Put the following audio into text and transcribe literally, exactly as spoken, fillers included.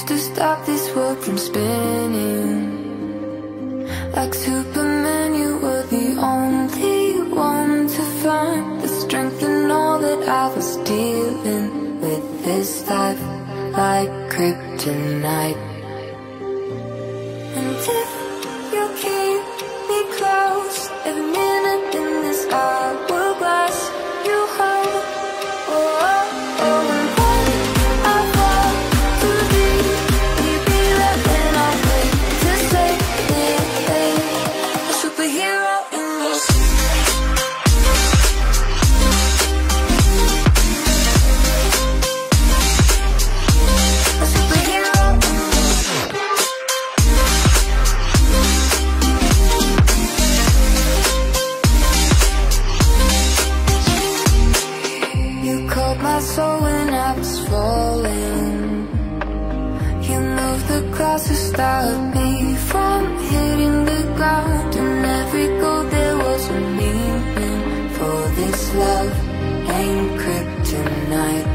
used to stop this world from spinning. Like Superman, you were the only one to find the strength in all that I was dealing with this life, like kryptonite. And if you keep me close, every minute in this hourglass you hold. Oh, oh, oh, and when I fall too deep, will you be there when I wake to save me? A superhero in your sleep. A superhero in your sleep. You caught my soul when I was falling. You moved the clouds to stop me from hitting the ground. And every goal there was a meaning, for this love ain't kryptonite.